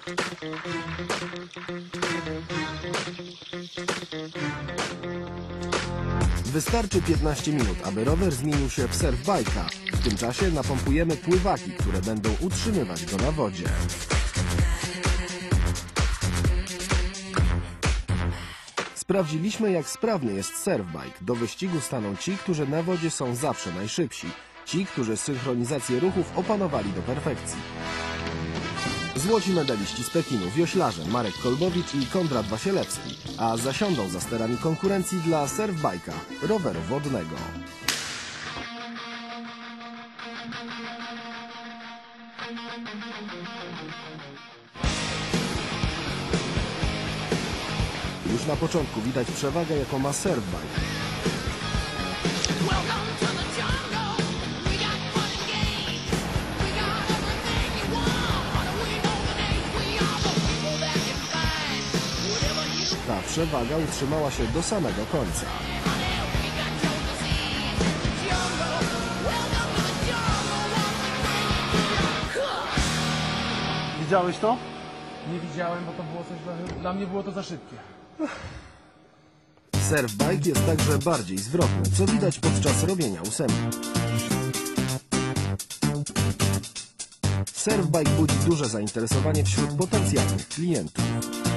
Wystarczy 15 minut, aby rower zmienił się w surfbike'a. W tym czasie napompujemy pływaki, które będą utrzymywać go na wodzie. Sprawdziliśmy, jak sprawny jest surfbike. Do wyścigu staną ci, którzy na wodzie są zawsze najszybsi. Ci, którzy synchronizację ruchów opanowali do perfekcji. Złoci medaliści z Pekinu, wioślarze Marek Kolbowicz i Konrad Wasielewski, a zasiądą za sterami konkurencji dla surfbike'a, roweru wodnego. Już na początku widać przewagę, jaką ma surfbike. Ta przewaga utrzymała się do samego końca. Widziałeś to? Nie widziałem, bo to było coś, dla mnie było to za szybkie. Surfbike jest także bardziej zwrotny, co widać podczas robienia ósemki. Surfbike budzi duże zainteresowanie wśród potencjalnych klientów.